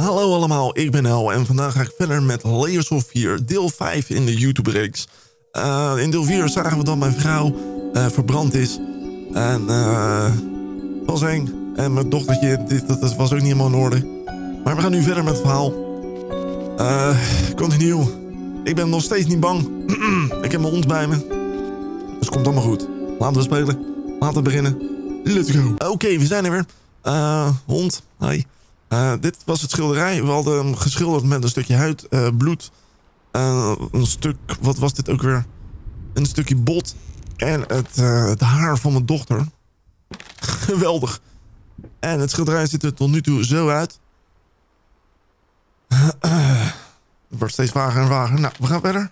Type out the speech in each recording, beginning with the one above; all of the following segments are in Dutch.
Hallo allemaal, ik ben El en vandaag ga ik verder met Layers of Fear, deel 5 in de YouTube-reeks. In deel 4 zagen we dat mijn vrouw verbrand is. En dat was eng. En mijn dochtertje, dat was ook niet helemaal in orde. Maar we gaan nu verder met het verhaal. Continue. Ik ben nog steeds niet bang. Ik heb mijn hond bij me. Dus het komt allemaal goed. Laten we spelen. Laten we beginnen. Let's go. Oké, we zijn er weer. Hond, hi. Dit was het schilderij. We hadden hem geschilderd met een stukje huid, bloed. Een stuk, wat was dit ook weer? Een stukje bot. En het haar van mijn dochter. Geweldig. En het schilderij ziet er tot nu toe zo uit. Het wordt steeds vager en vager. Nou, we gaan verder.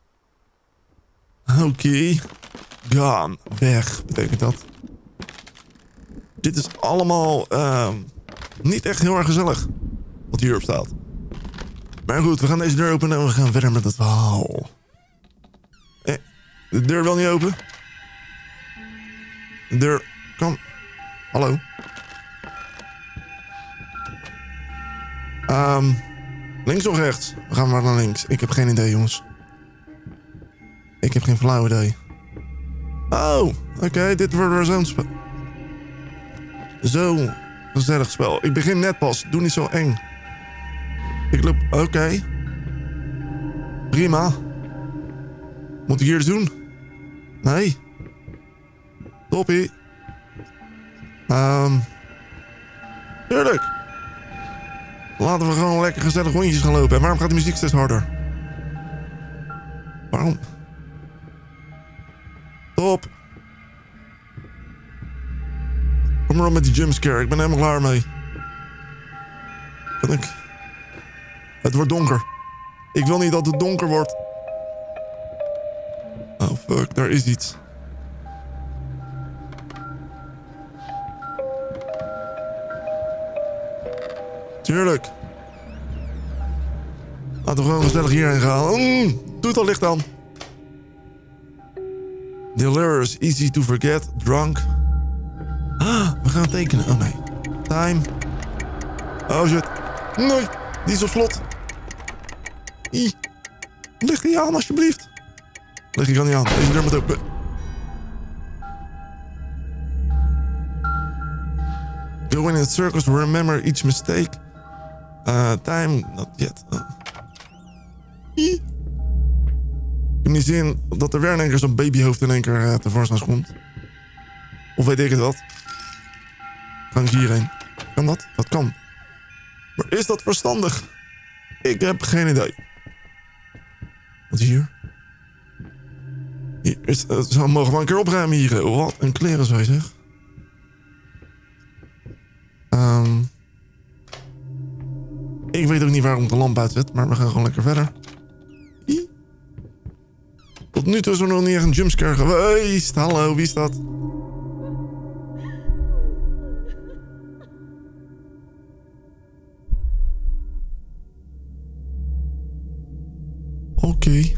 Oké. Gone. Weg, betekent dat. Dit is allemaal niet echt heel erg gezellig. Wat hierop staat. Maar goed, we gaan deze deur openen en we gaan verder met het verhaal. De deur wil niet open. De deur kan... Hallo. Links of rechts? We gaan maar naar links. Ik heb geen idee, jongens. Ik heb geen flauw idee. Oh, oké, dit wordt weer zo'n spel. Zo gezellig spel. Ik begin net pas. Doe niet zo eng. Ik loop... Oké. Prima. Moet ik hier iets doen? Nee. Toppie. Tuurlijk. Laten we gewoon lekker gezellig rondjes gaan lopen. En waarom gaat de muziek steeds harder? Waarom? Top. Kom maar op met die jumpscare. Ik ben helemaal klaar mee. Kan ik... Het wordt donker. Ik wil niet dat het donker wordt. Oh fuck, daar is iets. Tuurlijk. Laten we gewoon gezellig hierheen gaan. Doe het al licht aan. The allure is easy to forget. Drunk. We gaan tekenen. Oh nee. Time. Oh shit. Nee. Die is op slot. Leg die aan alsjeblieft. Leg ik al niet aan. Deze deur moet open. Go in the circles. Remember each mistake. Time. Not yet. Ik heb niet zin dat er weer in één keer zo'n babyhoofd in één keer tevoorschijn komt. Of weet ik het wat. Gaan we hierheen. Kan dat? Dat kan. Maar is dat verstandig? Ik heb geen idee. Wat is hier? Hier is, we mogen wel een keer opruimen hier. Wat een kleren zou je zeggen. Ik weet ook niet waarom ik de lamp uitzet. Maar we gaan gewoon lekker verder. Tot nu toe is er nog niet echt een jumpscare geweest. Hallo, wie is dat? Oké.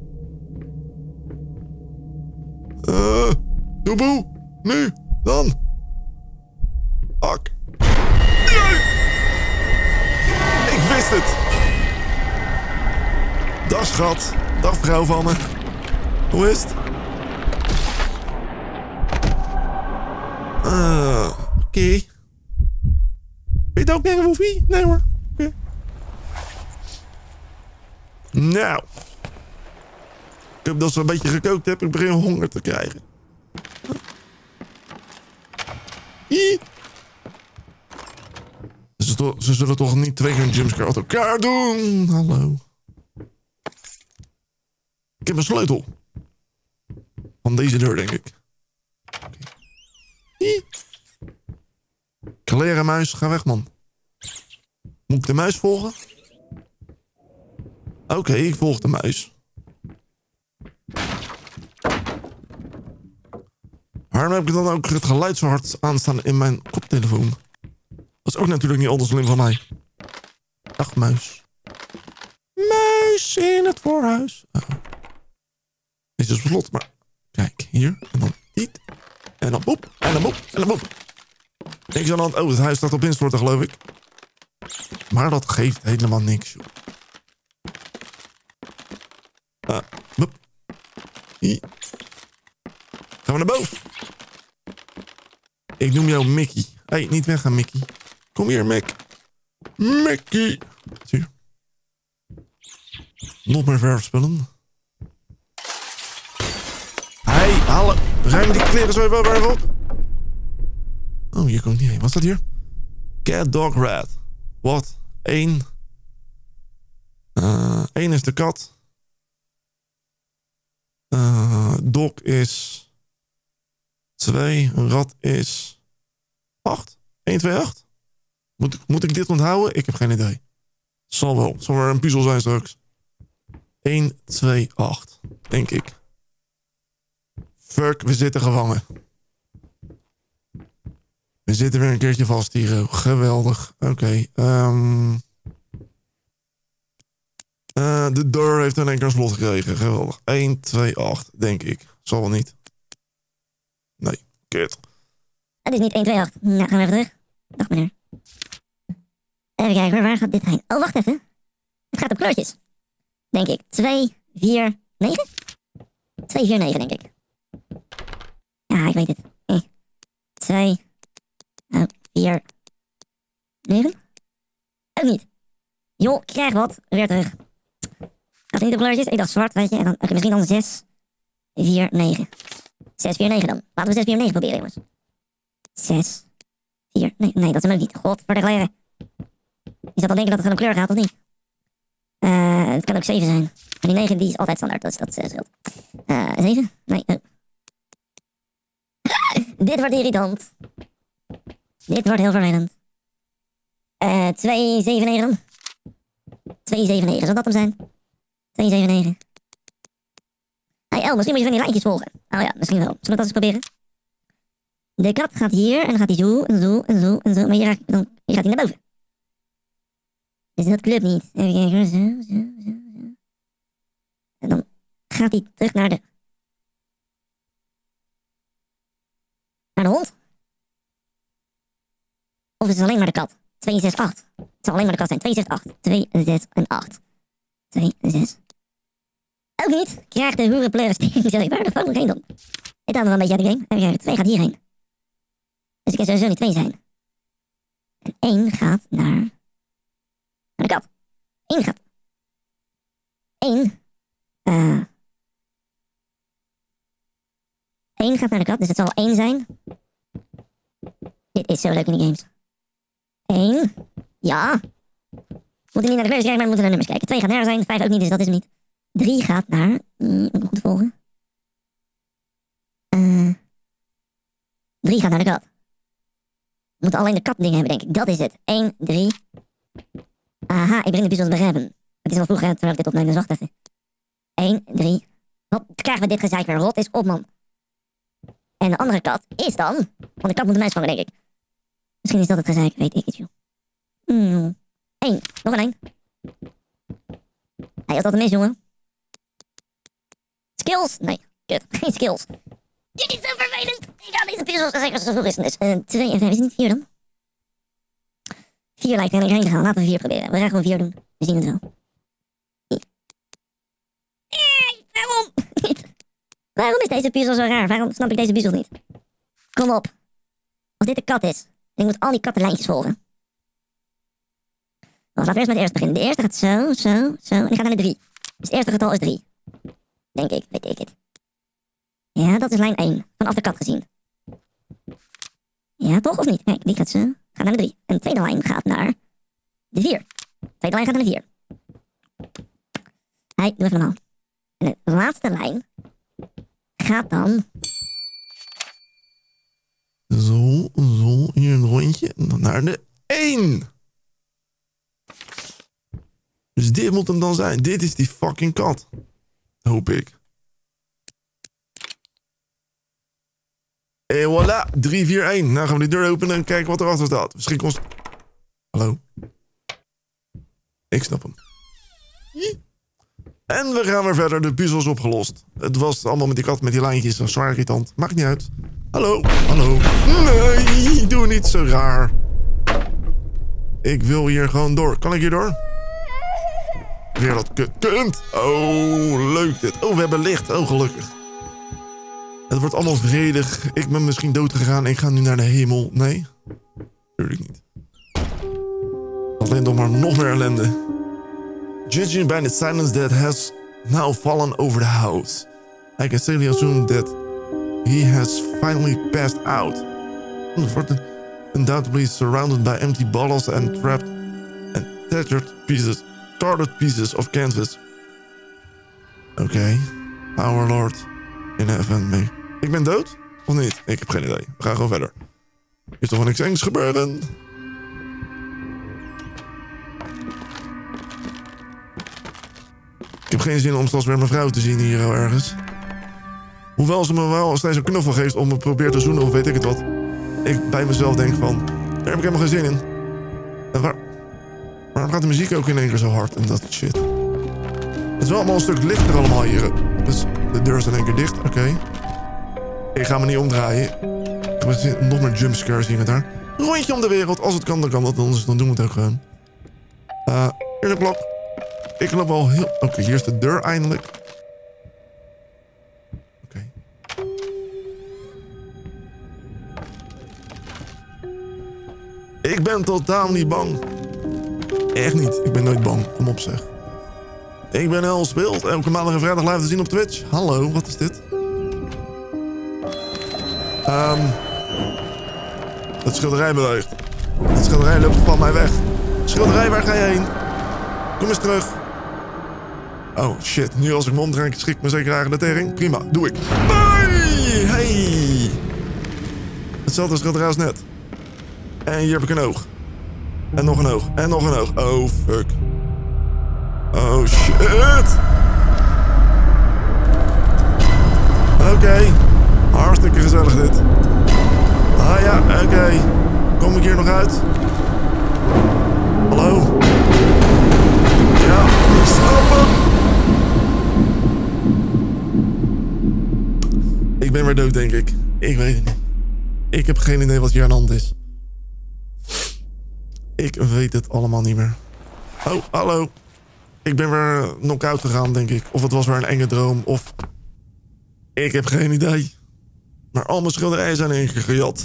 Doeboe. Nu. Dan. Ak. Nee. Ik wist het. Dag schat. Dag vrouw van me. Hoe is het? Oké. Weet je het ook niet, Woefie? Nee hoor. Oké. Nou. Ik heb dat ze een beetje gekookt heb. Ik begin honger te krijgen. Ze zullen toch niet 2 keer een jumpscare uit elkaar doen? Hallo. Ik heb een sleutel. Van deze deur, denk ik. Okay. Kleren muis, ga weg, man. Moet ik de muis volgen? Oké, ik volg de muis. Waarom heb ik dan ook het geluid zo hard aanstaan in mijn koptelefoon? Dat is ook natuurlijk niet al te slim van mij. Dag, muis. Muis in het voorhuis. Dit is op slot, maar... Kijk, hier. En dan dit. En dan boep. En dan boep. En dan boep. Niks aan de hand. Oh, het huis staat op instorten, geloof ik. Maar dat geeft helemaal niks, joh. Hup. Hier. Gaan we naar boven. Ik noem jou Mickey. Hé, niet weggaan, Mickey. Kom hier, Mick. Mickey. Zie je. Nog meer verfspullen. Hé, halen. Ruim die kleren zo even op. Oh, hier komt niet heen. Wat staat hier? Cat, dog, rat. Wat? 1. 1 is de kat. Dog is 2. Rat is 8. 1, 2, 8. Moet ik dit onthouden? Ik heb geen idee. Zal wel. Zal er een puzzel zijn straks. 1, 2, 8. Denk ik. Fuck, we zitten gevangen. We zitten weer een keertje vast hier. Geweldig. Oké. De deur heeft in één keer een slot gekregen. Geweldig. 1, 2, 8. Denk ik. Zal wel niet. Nee. Kut. Het is niet 1, 2, 8. Nou, gaan we even terug. Dag meneer. Even kijken, waar gaat dit heen? Oh, wacht even. Het gaat op kleurtjes. Denk ik. 2, 4, 9? 2, 4, 9, denk ik. Ja, ik weet het. 2, 4, 9? Ook niet. Joh, krijg wat. Weer terug. Gaat niet op kleurtjes? Ik dacht zwart, weet je. En dan, misschien dan 6, 4, 9. 6, 4, 9 dan. Laten we 6, 4, 9 proberen, jongens. 6, 4, 9. Nee, dat is hem ook niet. God, voor de kleren. Je zou dan denken dat het gewoon op kleur gaat, of niet? Het kan ook 7 zijn. Maar die 9 die is altijd standaard, dus dat scheelt. 7? Nee. Dit wordt irritant. Dit wordt heel vervelend. 2, 7, 9 dan. 2, 7, 9. Zou dat hem zijn? 2, 7, 9. Hey El, misschien moet je van die lijntjes volgen. Oh ja, misschien wel. Zullen we dat eens proberen? De kat gaat hier en dan gaat hij zo en zo en zo en zo. Maar hier gaat hij naar boven. Dus dat klopt niet. Even kijken. Zo. En dan gaat hij terug naar de hond. Of is het alleen maar de kat? 2, 6, 8. Het zal alleen maar de kat zijn. 2, 6, 8. 2, 6 en 8. 2, 6. Ook niet. Krijgt de hoerenpleurs. Waar de fuck moet ik heen dan? Ik haal nog een beetje uit de game. Even kijken. 2 gaat hierheen. Dus ik kan sowieso niet 2 zijn. En 1 gaat naar de kat. 1 gaat. 1. 1 gaat naar de kat, dus het zal 1 zijn. Dit is zo leuk in die games. 1. Ja. Moet niet naar de kleurtjes kijken, maar we moeten naar nummers kijken. 2 gaat naar zijn, 5 ook niet, dus dat is hem niet. 3 gaat naar... moet ik goed volgen? 3 gaat naar de kat. We moeten alleen de kat dingen hebben, denk ik. Dat is het. 1, 3. Aha, ik breng de puzzels begrijpen. Het is wel vroeg, terwijl ik dit opneem, dus wacht even. 1, 3. Wat krijgen we dit gezeik weer? Rot is op, man. En de andere kat is dan... Want de kat moet de muis vangen, denk ik. Misschien is dat het gezeik, weet ik het, joh. 1. Nog een 1. Hij had dat een mis, jongen. Skills? Nee, kut. Geen skills. Dit is zo vervelend. Ik ga deze puzzels zeggen zo vroeg is. Dus 2 en 5 is het niet 4 dan? 4 lijkt er heen te gaan. Laten we 4 proberen. We gaan gewoon 4 doen. We zien het wel. Waarom? Waarom is deze puzzel zo raar? Waarom snap ik deze puzzel niet? Kom op. Als dit de kat is. En ik moet al die kattenlijntjes volgen. Wacht, laten we eerst met de eerste beginnen. De eerste gaat zo, zo, zo. En die gaat naar de 3. Dus het eerste getal is 3. Denk ik, weet ik het. Ja, dat is lijn 1. Vanaf de kat gezien. Ja, toch of niet? Kijk, die gaat zo. Gaat naar de 3. En de tweede lijn gaat naar de 4. De tweede lijn gaat naar de 4. Hey, doe even normaal. En de laatste lijn gaat dan... Zo, hier een rondje. En dan naar de 1. Dus dit moet hem dan zijn. Dit is die fucking kat. Hoop ik. En voilà, 3, 4, 1. Nou gaan we die deur openen en kijken wat erachter staat. Misschien kost... Hallo? Ik snap hem. En we gaan weer verder, de puzzels opgelost. Het was allemaal met die kat met die lijntjes, zo zwaar irritant. Maakt niet uit. Hallo, hallo. Nee, doe niet zo raar. Ik wil hier gewoon door. Kan ik hier door? Weer dat kunt. Oh, leuk dit. Oh, we hebben licht. Oh, gelukkig. Het wordt allemaal vredig. Ik ben misschien dood gegaan. Ik ga nu naar de hemel. Nee? Natuurlijk niet. Alleen nog maar nog meer ellende. Judging by the silence that has now fallen over the house, I can safely assume that he has finally passed out. Undoubtedly surrounded by empty bottles and trapped and tattered pieces of canvas. Oké. Our Lord in heaven me. Ik ben dood? Of niet? Ik heb geen idee. We gaan gewoon verder. Is toch wel niks engs gebeuren? Ik heb geen zin om straks weer mijn vrouw te zien hier ergens. Hoewel ze me wel steeds een knuffel geeft om me probeert te zoenen of weet ik het wat. Ik bij mezelf denk van, daar heb ik helemaal geen zin in. En waarom gaat de muziek ook in één keer zo hard en dat shit? Het is wel allemaal een stuk lichter allemaal hier. Dus de deur is in één keer dicht, oké. Ik ga me niet omdraaien. Ik heb nog meer jumpscares hier en daar. Een rondje om de wereld, als het kan dan kan dat, anders dan doen we het ook gewoon. In de klok. Ik loop al heel... Oké, hier is de deur eindelijk. Oké. Ik ben totaal niet bang. Echt niet. Ik ben nooit bang. Kom op zeg. Ik ben El Speelt. Elke maandag en vrijdag live te zien op Twitch. Hallo, wat is dit? Het schilderij beweegt. Het schilderij loopt van mij weg. Schilderij, waar ga je heen? Kom eens terug. Oh shit, nu als ik me omdraai, schrik ik me zeker eigen de tering. Prima, doe ik. Hey! Hey! Hetzelfde schilderij als net. En hier heb ik een oog. En nog een oog. En nog een oog. Oh fuck. Oh shit! Oké. Hartstikke gezellig dit. Ah ja, oké. Kom ik hier nog uit? Hallo? Ja, ik snap hem. Ik ben weer dood, denk ik. Ik weet het niet. Ik heb geen idee wat hier aan de hand is. Ik weet het allemaal niet meer. Oh, hallo. Ik ben weer knock-out gegaan, denk ik. Of het was weer een enge droom, of... Ik heb geen idee. Maar al mijn schilderijen zijn in één keer gejat.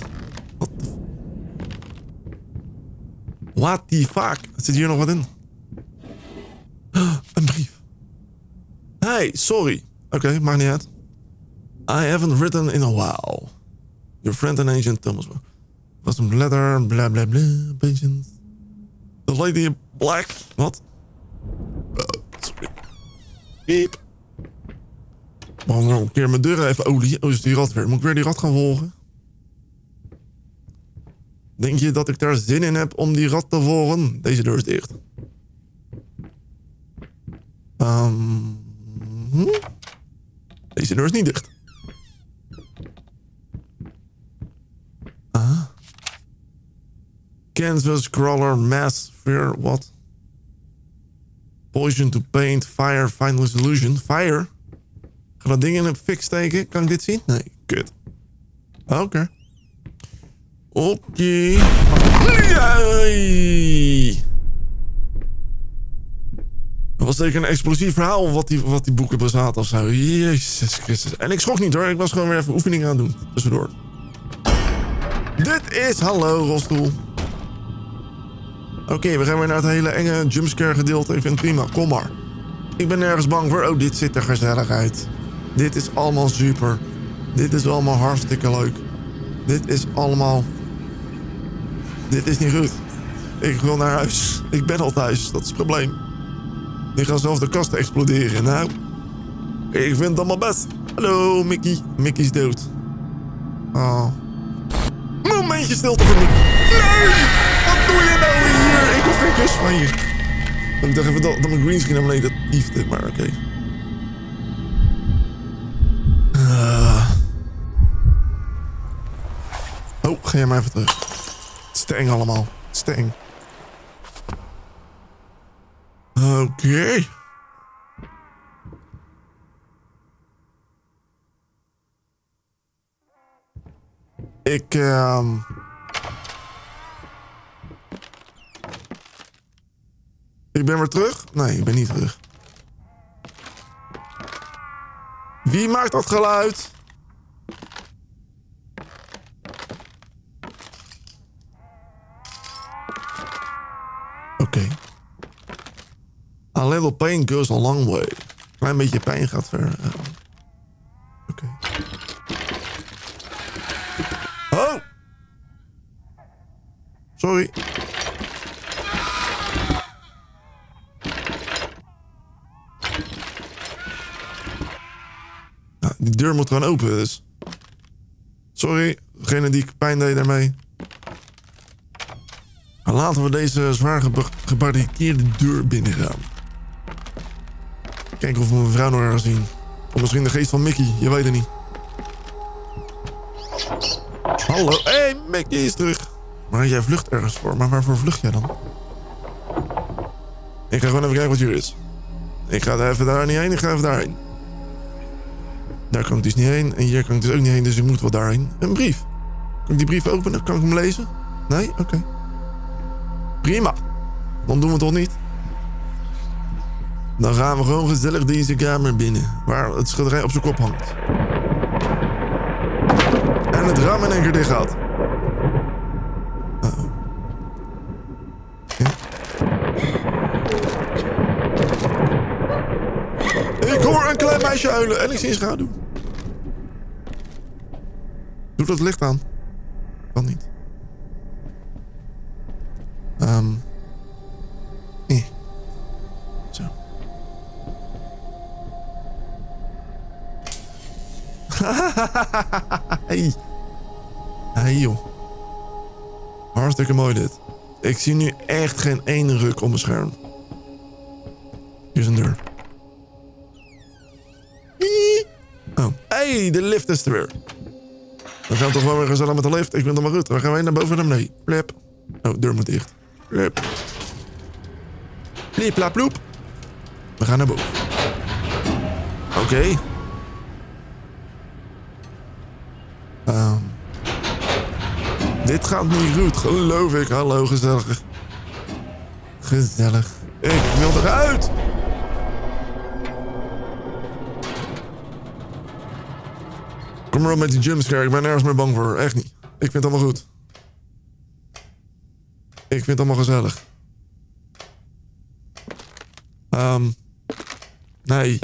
What the fuck? Zit hier nog wat in? Een brief. Hey, sorry. Oké, maakt niet uit. I haven't written in a while. Your friend and agent Thomas. Was een letter, bla bla bla, patience. The lady in black. Wat? Sorry. Piep. Mag ik nog een keer mijn deur even olie? Oh, is die rat weer. Moet ik weer die rat gaan volgen? Denk je dat ik daar zin in heb om die rat te volgen? Deze deur is dicht. Deze deur is niet dicht. Canvas, crawler, mass, fear, what? Poison to paint, fire, final solution. Fire? Ga dat ding in een fik steken? Kan ik dit zien? Nee, kut. Oké. Oké. Dat was zeker een explosief verhaal wat die boeken bezaten of zo. Jezus Christus. En ik schrok niet hoor. Ik was gewoon weer even oefeningen aan het doen. Tussendoor. Dit is... Hallo, rolstoel. Oké, we gaan weer naar het hele enge jumpscare gedeelte. Ik vind het prima. Kom maar. Ik ben nergens bang voor. Oh, dit ziet er gezellig uit. Dit is allemaal super. Dit is allemaal hartstikke leuk. Dit is allemaal... Dit is niet goed. Ik wil naar huis. Ik ben al thuis. Dat is het probleem. Die gaan zelf de kasten exploderen. Nou, ik vind het allemaal best. Hallo, Mickey. Mickey is dood. Oh. Momentje stilte voor Mickey. Nee! Wat doe je nou hier? Ik hoef geen kus van je. Ik dacht even dat mijn greenscreen naar beneden tiefde, maar oké. Oh, ga jij maar even terug. Het is te eng allemaal. Het is te eng. Oké. Ik ben weer terug. Nee, ik ben niet terug. Wie maakt dat geluid? Oké. A little pain goes a long way. Klein beetje pijn gaat ver. Oké. Oh! Sorry. Nou, die deur moet gewoon open, dus. Sorry, degene die pijn deed daarmee. Maar laten we deze zwaar gebarricadeerde deur binnengaan. Kijken of we mijn vrouw nog ergens zien. Of misschien de geest van Mickey, je weet het niet. Hallo, hey, Mickey is terug. Maar jij vlucht ergens voor. Maar waarvoor vlucht jij dan? Ik ga gewoon even kijken wat hier is. Ik ga even daar niet heen, ik ga even daarheen. Daar kan ik dus niet heen. En hier kan ik dus ook niet heen, dus ik moet wel daarheen. Een brief. Kan ik die brief openen? Kan ik hem lezen? Nee? Oké. Prima. Dan doen we het toch niet? Dan gaan we gewoon gezellig deze kamer binnen. Waar het schilderij op zijn kop hangt. En het raam in één keer dicht gaat. Uh-oh. Okay. Ik hoor een klein meisje huilen en ik zie een schaduw. Doe dat licht aan. Kan niet. Zo. Hey. Hey joh. Hartstikke mooi dit. Ik zie nu echt geen ene ruk op mijn scherm. Hier is een deur. Oh. Hey, de lift is er weer. Dan gaan we toch wel weer gezellig met de lift. Ik ben dan maar goed. Dan gaan wij naar boven en naar beneden. Plep. Oh, deur moet dicht. Plep. Pliep, plap, ploep. We gaan naar boven. Oké. Dit gaat niet goed, geloof ik. Hallo, gezellig. Gezellig. Ik wil eruit. Kom maar op met die jumpscare. Ik ben nergens meer bang voor. Echt niet. Ik vind het allemaal goed. Ik vind het allemaal gezellig. Nee.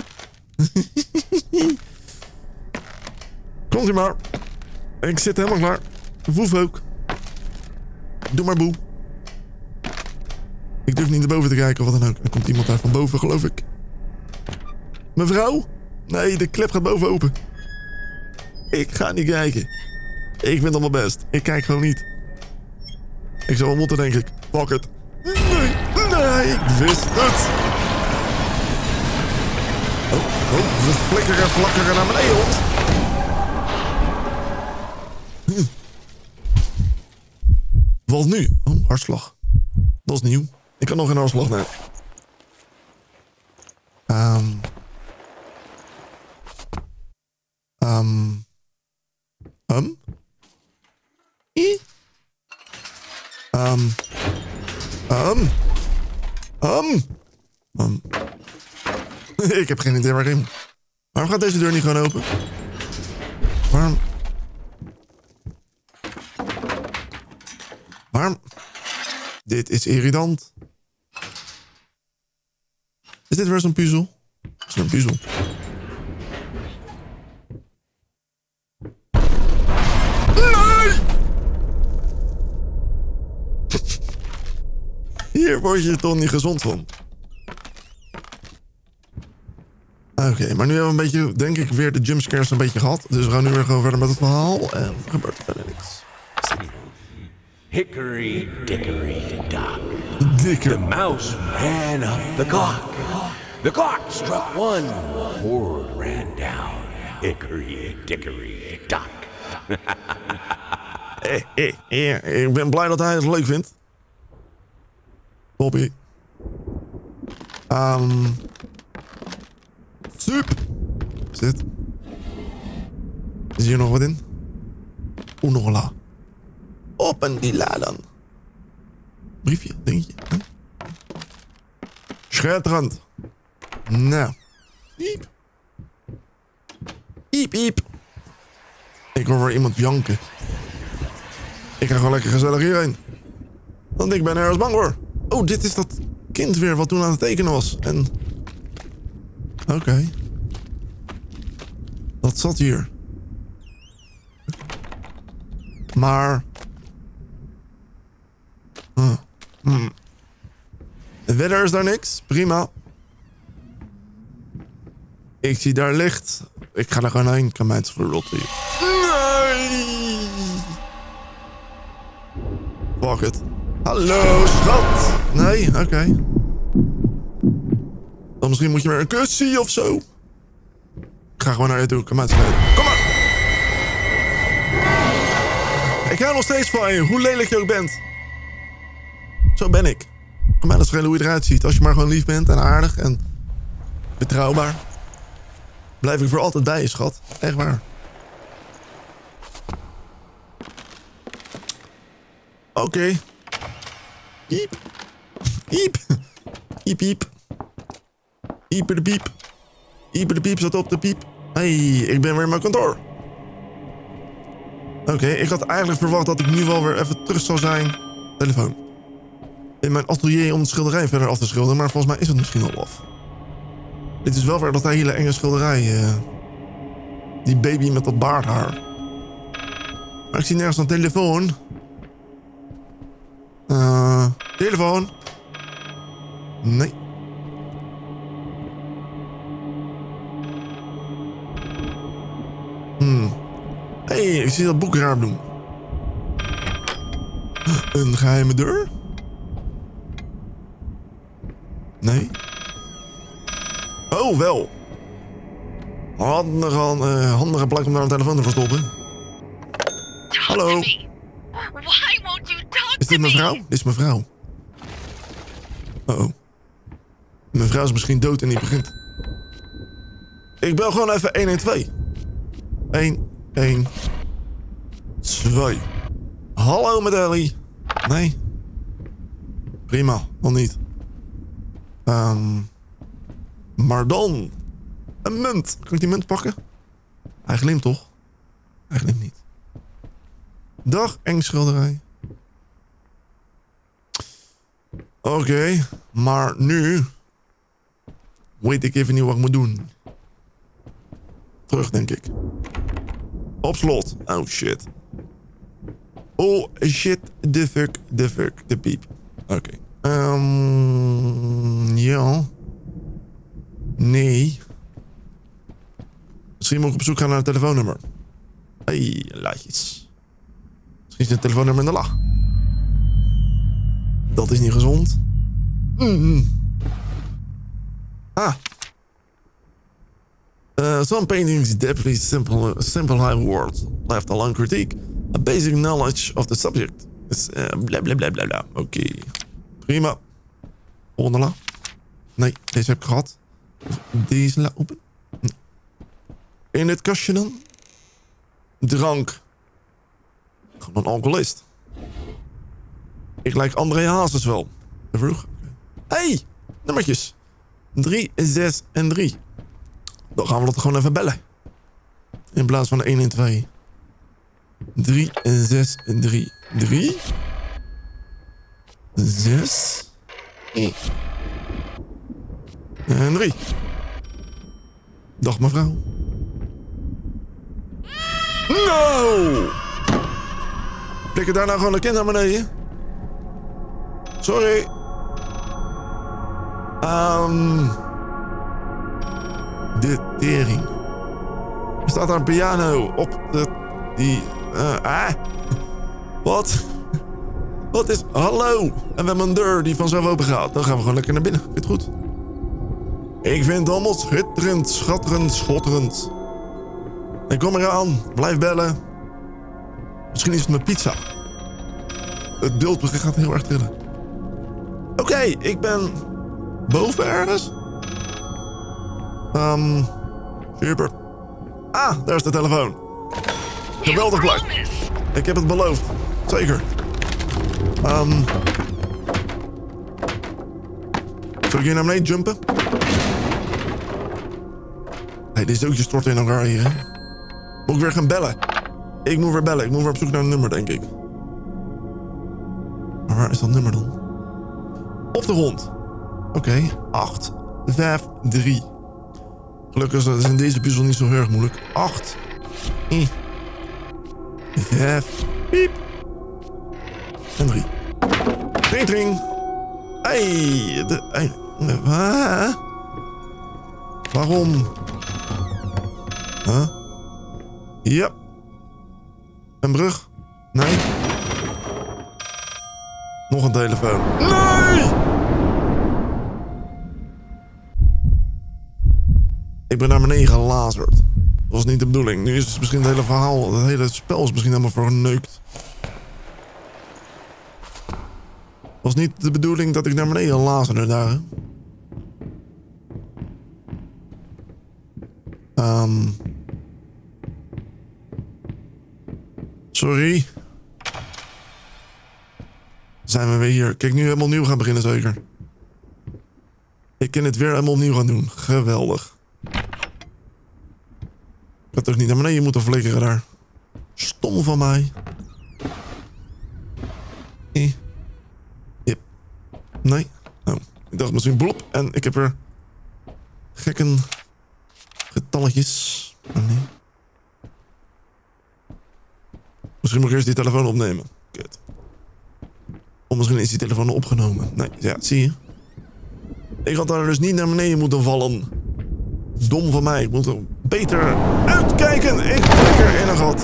Komt u maar. Ik zit helemaal klaar. Woef ook. Doe maar boe. Ik durf niet naar boven te kijken of wat dan ook. Er komt iemand daar van boven, geloof ik. Mevrouw? Nee, de klep gaat boven open. Ik ga niet kijken. Ik vind het allemaal best. Ik kijk gewoon niet. Ik zou wel moeten, denk ik. Fuck het. Nee, ik wist het. Oh, ze flikkeren en flakkeren naar beneden, hond. Wat nu? Oh, hartslag. Dat is nieuw. Ik kan nog geen hartslag, nee. Ik heb geen idee waarin. Waarom gaat deze deur niet gewoon open? Waarom? Dit is irritant. Is dit weer zo'n puzzel? Is het een puzzel? Nee! Hier word je toch niet gezond van. Oké, maar nu hebben we een beetje, denk ik, weer de jumpscares een beetje gehad. Dus we gaan nu weer gewoon verder met het verhaal. En er gebeurt verder niks. Hickory dickory dock. Dikke. The mouse ran up the clock. The clock struck one. Horde ran down. Hickory dickory dock. Ik ben blij dat hij het leuk vindt. Bobby. Sup. Zit. Is hier nog wat in? Oeh, nog een la. Open die la dan. Briefje, denk je? Huh? Schitterend. Nou. Iep. Iep, iep. Ik hoor weer iemand janken. Ik ga gewoon lekker gezellig hierheen. Want ik ben ergens bang voor. Oh, dit is dat kind weer wat toen aan het tekenen was. En... Oké. Dat zat hier. Maar... Verder is daar niks. Prima. Ik zie daar licht. Ik ga er gewoon heen. Kan mij het verrotten hier. Nee! Fuck it. Hallo, schat. Nee, oké. Dan misschien moet je maar een kussie of zo. Ik ga gewoon naar je toe. Kom maar. Kom maar. Ik hou nog steeds van je. Hoe lelijk je ook bent. Zo ben ik. Kom maar, dat schelen hoe je eruit ziet. Als je maar gewoon lief bent en aardig en betrouwbaar. Blijf ik voor altijd bij je, schat. Echt waar. Oké. Piep. Piep. Piep, piep. Ieper de piep. Ieper de piep zat op de piep. Hey, ik ben weer in mijn kantoor. Oké, ik had eigenlijk verwacht dat ik nu wel weer even terug zou zijn. Telefoon. In mijn atelier om de schilderij verder af te schilderen, maar volgens mij is het misschien al af. Dit is wel weer dat hele enge schilderij. Die baby met dat baardhaar. Maar ik zie nergens een telefoon. Telefoon. Nee. Hey, ik zie dat boek raar doen. Een geheime deur? Nee. Oh, wel. Handige plek om naar een telefoon te verstoppen. Hallo. Is dit mevrouw? Dit is mevrouw. Oh. Mevrouw is misschien dood en die begint. Ik bel gewoon even 112. 112. Hallo met Ellie. Nee. Prima, nog niet. Maar dan. Een munt. Kan ik die munt pakken? Hij glimt toch? Hij glimt niet. Dag, eng schilderij. Oké, maar nu... weet ik even niet wat ik moet doen. Terug, denk ik. Op slot. Oh, shit. Oh, shit. The fuck, de piep. Oké. Ja. Nee. Misschien moet ik op zoek gaan naar een telefoonnummer. Hey, laatjes. Misschien is het telefoonnummer in de la. Dat is niet gezond. Ah. Some paintings deeply simple high words left alone critique. A basic knowledge of the subject. Is bla bla bla bla bla. Oké. Prima. Volgende la. Nee, deze heb ik gehad. Deze la open. In dit kastje dan. Drank. Gewoon een alcoholist. Ik lijk André Hazes wel. Te vroeg. Hey, nummertjes. 3, 6 en 3. Dan gaan we dat gewoon even bellen. In plaats van de 1 en 2. 3 en 6 en 3. 3. 6. En 3. Dag mevrouw. No! Flikker daar nou gewoon een kind naar beneden? Sorry. De tering. Er staat daar een piano op de... Wat? Wat is... Hallo. En we hebben een deur die vanzelf open gaat. Dan gaan we gewoon lekker naar binnen. Vind je het goed? Ik vind het allemaal schitterend, schatterend, schotterend. Ik kom eraan. Blijf bellen. Misschien is het mijn pizza. Het beeld gaat heel erg trillen. Oké, ik ben... boven ergens? Super. Ah, daar is de telefoon. Geweldig plek. Ik heb het beloofd. Zeker. Zal ik hier naar beneden jumpen? Hey, deze doodjes storten in elkaar hier, hè? Moet ik weer gaan bellen? Ik moet weer bellen. Ik moet weer op zoek naar een nummer, denk ik. Maar waar is dat nummer dan? Op de grond. Oké, 8, 5, 3. Gelukkig is in deze puzzel niet zo heel erg moeilijk. 8, 5, piep. En 3. Tring, tring. Hey, waarom? Huh? Ja. Een brug? Nee. Nog een telefoon. Nee! Ik ben naar beneden gelazerd. Dat was niet de bedoeling. Nu is het misschien het hele verhaal, het hele spel is misschien helemaal verneukt. Het was niet de bedoeling dat ik naar beneden lazerde daar. Sorry. Zijn we weer hier. Kijk, nu helemaal opnieuw gaan beginnen zeker. Ik kan het weer helemaal opnieuw gaan doen. Geweldig. Ik had toch niet naar beneden moeten flikkeren daar. Stom van mij. Yep. Nee. Oh. Ik dacht misschien blop. En ik heb er gekke getalletjes. Oh nee. Misschien moet ik eerst die telefoon opnemen. Kut. Of misschien is die telefoon al opgenomen. Nee, ja, zie je. Ik had daar dus niet naar beneden moeten vallen. Dom van mij. Ik moet er beter uitkijken. Ik flikker in een gat.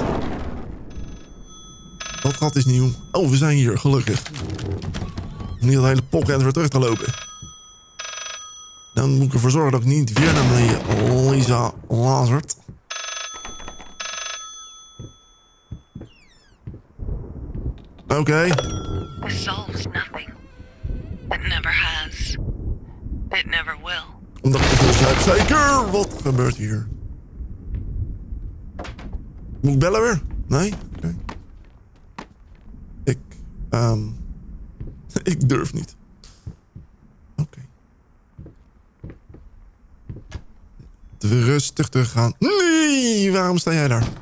Dat gat is nieuw. Oh, we zijn hier, gelukkig. Niet dat hele pocket weer terug te lopen. Dan moet ik ervoor zorgen dat ik niet weer naar beneden Lisa lazert. Oké. This solves nothing. It never has. It never will. Omdat ik het dus zeker. Wat gebeurt hier? Moet ik bellen weer? Nee? Oké. Ik durf niet. Oké. Te rustig te gaan. Nee, waarom sta jij daar?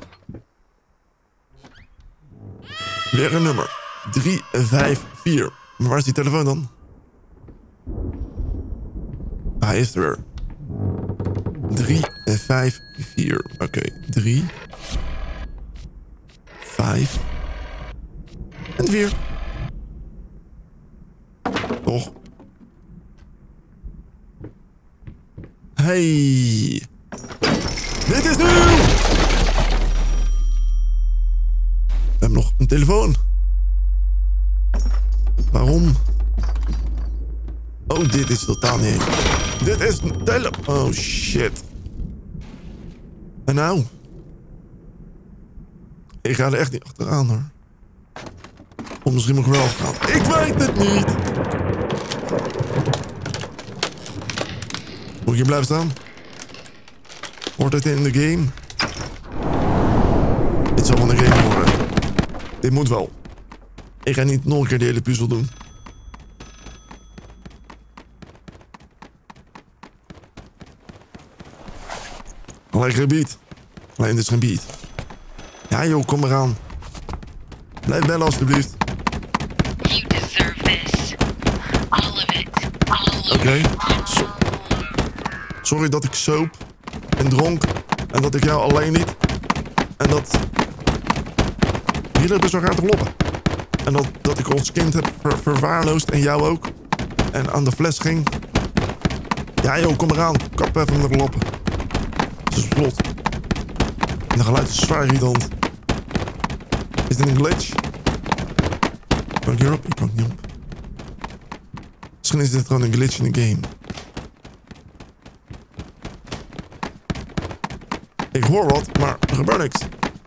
Weer een nummer. 354. Maar waar is die telefoon dan? Hij is er weer. 354. Oké. 3, 5 en 4. Toch? Hey. Dit is nieuw! We hebben nog een telefoon. Waarom? Oh, dit is totaal niet. Dit is een telefoon. Oh, shit. En nou? Ik ga er echt niet achteraan, hoor. Of misschien moet ik wel gaan. Ik weet het niet. Moet ik hier blijven staan? Hoort het in de game? Dit zal wel een game worden. Dit moet wel. Ik ga niet nog een keer de hele puzzel doen. Alleen geen beat. Alleen dit is geen beat. Ja joh, kom eraan. Blijf bellen alsjeblieft. You deserve this. All of it. All of Oké. it. Sorry dat ik soap en dronk. En dat ik jou alleen liet. En dat... Jullie hebben zo graag te kloppen. En dat ik ons kind heb verwaarloosd. En jou ook. En aan de fles ging. Ja joh, kom eraan. Kap even met de loppen. Het is vlot. En de geluid is zwaar irritant. Is dit een glitch? Kan ik hierop? Ik kan niet op. Misschien is dit gewoon een glitch in de game. Ik hoor wat, maar er gebeurt niks.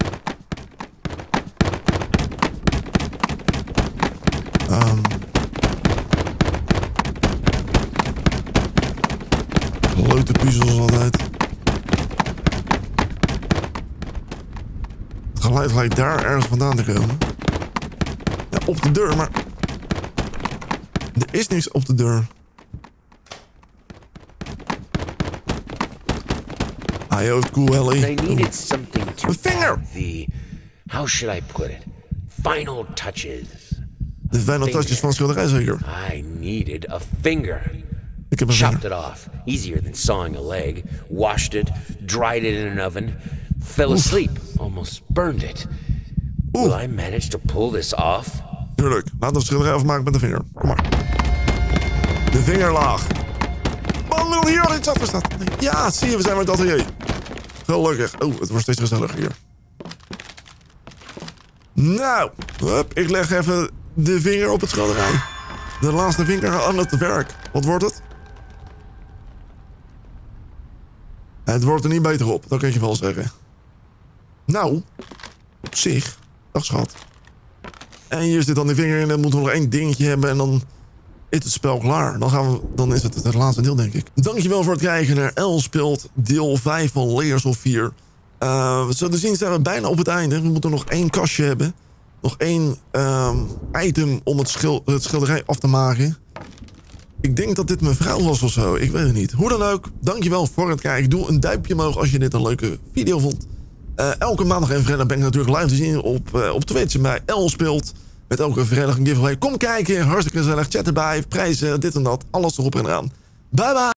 Grote puzzels altijd. Het geluid lijkt daar ergens vandaan te komen. Ja, op de deur, maar... Er is niks op de deur. Hij hoofd cool, Ellie. I needed something to A finger. add the, how should I put it? Final touches. De fijne touches van schilderij zeker. I needed a finger. Ik heb een Chopped vinger. it off. Easier than sawing a leg. Washed it. Dried it in an oven. Fell asleep. Almost burned it. Will I manage to pull this off? Tuurlijk. Laten we een schilderij afmaken met de vinger. Kom maar. De vingerlaag. Man, wil hier iets achter staat. Ja, zie je, we zijn met het atelier. Gelukkig. Oh, het wordt steeds gezelliger hier. Nou, hup, ik leg even de vinger op het schilderij. De laatste vinger aan het werk. Wat wordt het? Het wordt er niet beter op, dat kan je wel zeggen. Nou, op zich. Dag schat. En hier zit dan die vinger in en dan moeten we nog één dingetje hebben en dan is het spel klaar. Dan is het laatste deel, denk ik. Dankjewel voor het kijken naar El Speelt deel 5 van Layers of 4. Zo te zien zijn we bijna op het einde. We moeten nog één kastje hebben. Nog één item om het schilderij af te maken. Ik denk dat dit mijn vrouw was of zo. Ik weet het niet. Hoe dan ook, dankjewel voor het kijken. Doe een duimpje omhoog als je dit een leuke video vond. Elke maandag en vrijdag ben ik natuurlijk live te zien op Twitch bij El Speelt. Met elke vrijdag een giveaway. Kom kijken, hartstikke gezellig. Chat erbij, prijzen, dit en dat. Alles erop en eraan. Bye bye.